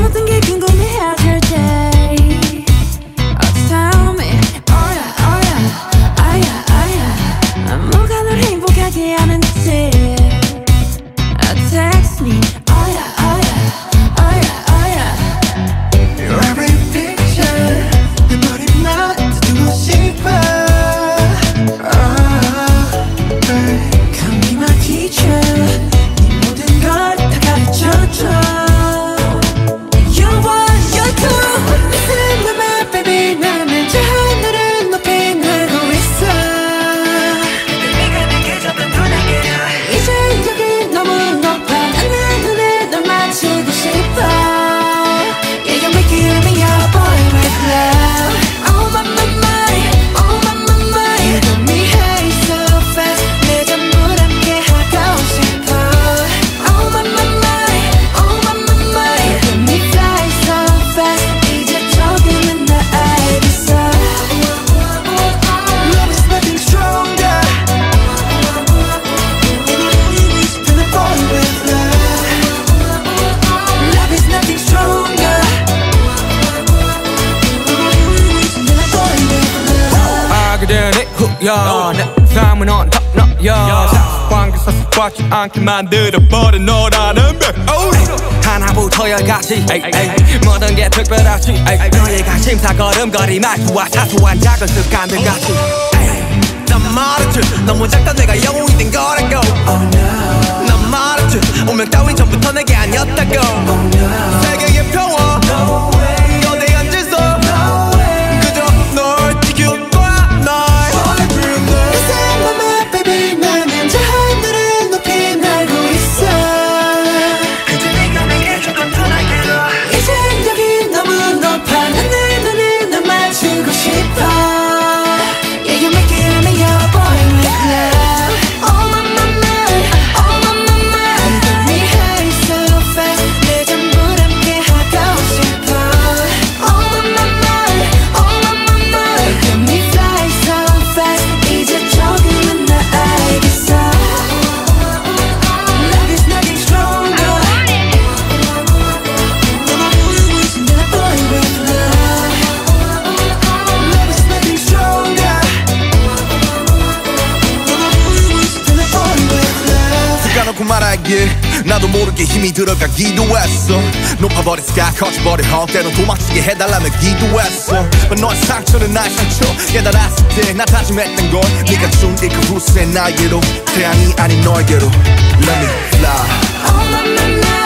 모든 게 궁금해하실 때 Tell me oh yeah oh yeah 아야 아야 뭐가 널 행복하게 하는지 Text me oh yeah oh yeah oh yeah oh yeah Your every picture 내 머리만 두고 싶어 Come be my teacher 네 모든 걸 다 가르쳐줘 You're one, you're two Listen to my baby 나는 저 하늘을 높이 날고 있어 네가 내게 줬던 눈에게 이제 여기 너무 높아 난 내 눈에 널 맞추고 싶어 Yeah, you're making me your boy with love Oh my my my oh my my my You got me high so fast 내 전부 함께 하고 싶어 Oh my my my oh my my my You got me fly so fast 이제 조금은 다 알겠어 Love is nothing stronger Been a boy with love Love is nothing stronger Been a boy with love 알게 되니 후야 내 삶은 언덕너야 상관계사 습관치 않게 만들어버린 너라는 백 하나부터 열까지 모든 게 특별하지 너의 관심사 걸음걸이 말투와 사소한 작은 습관들 같이 난 말했지 너무 작다 내가 영웅이 된 거라고 난 말했지 운명 따윈 전부터 내게 아니었다고 세계의 평화 너내 앉아서 그저 널 지켜봐 날 Listen to my baby 나는 저 하늘을 높이 날고 있어 그저 네가 내게 줬던 편하게로 이젠 여기 너무 높아 난 내 눈에 널 맞추고 싶어 Yeah, you're making me your boy with love Oh my my my oh my my my You got me high so fast 내 전부 함께 하고 싶어 Oh my my my oh my my my You got me fly so fast 이제 조금은 다 알겠어 Love is nothing stronger Been a boy with love Love is nothing stronger Been a boy with love 까놓고 말하길 나도 모르게 힘이 들어가기도 했어 높아버린 sky 커져버린 헛 때론 도망치게 해달라며 기도했어 But 너의 상처는 나의 상처 깨달았을 때 나 다짐했던 건 네가 준 이 그 후세 나에게로 태양이 아닌 너에게로 Let me fly Oh my my my